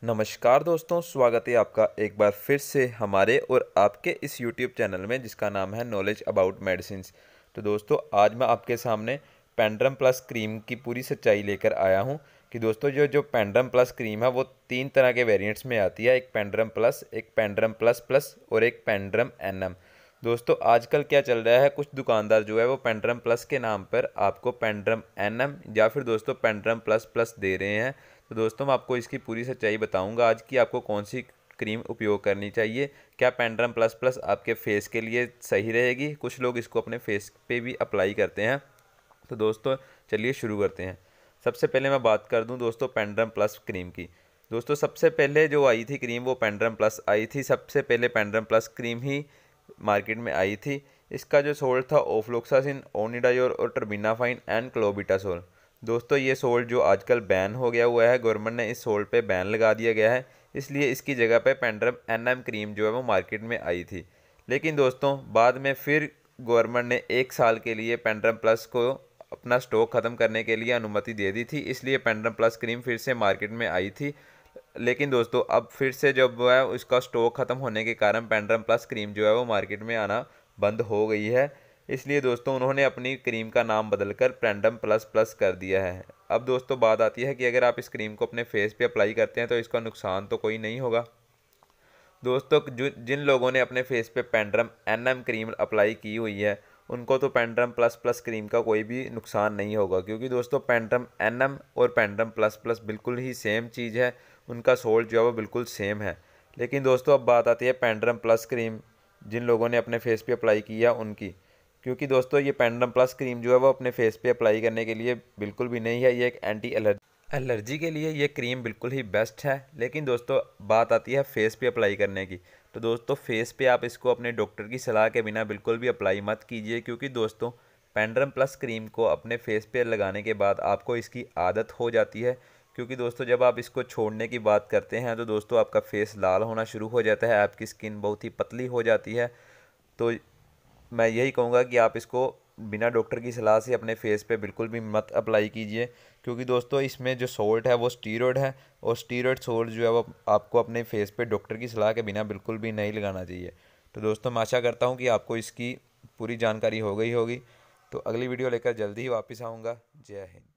नमस्कार दोस्तों, स्वागत है आपका एक बार फिर से हमारे और आपके इस YouTube चैनल में जिसका नाम है नॉलेज अबाउट मेडिसिन्स। तो दोस्तों आज मैं आपके सामने पेंड्रम प्लस क्रीम की पूरी सच्चाई लेकर आया हूं कि दोस्तों जो पेंड्रम प्लस क्रीम है वो 3 तरह के वेरिएंट्स में आती है। एक पेंड्रम प्लस, एक पेंड्रम प्लस प्लस और एक पेंड्रम एनएम। दोस्तों आजकल क्या चल रहा है, कुछ दुकानदार जो है वो पेंड्रम प्लस के नाम पर आपको पेंड्रम एनएम या फिर दोस्तों पेंड्रम प्लस प्लस दे रहे हैं। तो दोस्तों मैं आपको इसकी पूरी सच्चाई बताऊंगा आज की आपको कौन सी क्रीम उपयोग करनी चाहिए। क्या पेंड्रम प्लस प्लस आपके फेस के लिए सही रहेगी? कुछ लोग इसको अपने फेस पे भी अप्लाई करते हैं। तो दोस्तों चलिए शुरू करते हैं। सबसे पहले मैं बात कर दूं दोस्तों पेंड्रम प्लस क्रीम की। दोस्तों सबसे पहले जो आई थी क्रीम वो पेंड्रम प्लस आई थी। सबसे पहले पेंड्रम प्लस क्रीम ही मार्केट में आई थी। इसका जो सोल्ट था ओफ्लोक्सासिन, ओनिडायोर और टर्बिनाफाइन एंड क्लोबिटासोल। दोस्तों ये सोल्ट जो आजकल बैन हो गया हुआ है, गवर्नमेंट ने इस सोल्ट पे बैन लगा दिया गया है, इसलिए इसकी जगह पे पेंड्रम एनएम क्रीम जो है वो मार्केट में आई थी। लेकिन दोस्तों बाद में फिर गवर्नमेंट ने 1 साल के लिए पेंड्रम प्लस को अपना स्टॉक ख़त्म करने के लिए अनुमति दे दी थी, इसलिए पेंड्रम प्लस क्रीम फिर से मार्केट में आई थी। लेकिन दोस्तों अब फिर से जब वो है उसका स्टॉक ख़त्म होने के कारण पेंड्रम प्लस क्रीम जो है वो मार्केट में आना बंद हो गई है। इसलिए दोस्तों उन्होंने अपनी क्रीम का नाम बदलकर पेंड्रम प्लस प्लस कर दिया है। अब दोस्तों बात आती है कि अगर आप इस क्रीम को अपने फेस पे अप्लाई करते हैं तो इसका नुकसान तो कोई नहीं होगा। दोस्तों जिन लोगों ने अपने फेस पे पेंड्रम एनएम क्रीम अप्लाई की हुई है उनको तो पेंड्रम प्लस प्लस क्रीम का कोई भी नुकसान नहीं होगा, क्योंकि दोस्तों पेंड्रम एनएम और पेंड्रम प्लस प्लस बिल्कुल ही सेम चीज़ है, उनका सोल्ट जो है वो बिल्कुल सेम है। लेकिन दोस्तों अब बात आती है पेंड्रम प्लस क्रीम जिन लोगों ने अपने फेस पे अप्लाई किया उनकी, क्योंकि दोस्तों ये पेंड्रम प्लस क्रीम जो है वो अपने फेस पे अप्लाई करने के लिए बिल्कुल भी नहीं है, ये एक एंटी एलर्जी के लिए ये क्रीम बिल्कुल ही बेस्ट है। लेकिन दोस्तों बात आती है फेस पे अप्लाई करने की, तो दोस्तों फेस पे आप इसको अपने डॉक्टर की सलाह के बिना बिल्कुल भी अप्लाई मत कीजिए, क्योंकि दोस्तों पेंड्रम प्लस क्रीम को अपने फेस पे लगाने के बाद आपको इसकी आदत हो जाती है। क्योंकि दोस्तों जब आप इसको छोड़ने की बात करते हैं तो दोस्तों आपका फेस लाल होना शुरू हो जाता है, आपकी स्किन बहुत ही पतली हो जाती है। तो मैं यही कहूँगा कि आप इसको बिना डॉक्टर की सलाह से अपने फेस पे बिल्कुल भी मत अप्लाई कीजिए, क्योंकि दोस्तों इसमें जो सोल्ट है वो स्टीरॉयड है और स्टीरॉयड सोल्ट जो है वो आपको अपने फेस पे डॉक्टर की सलाह के बिना बिल्कुल भी नहीं लगाना चाहिए। तो दोस्तों मैं आशा करता हूँ कि आपको इसकी पूरी जानकारी हो गई होगी। तो अगली वीडियो लेकर जल्दी ही वापस आऊँगा। जय हिंद।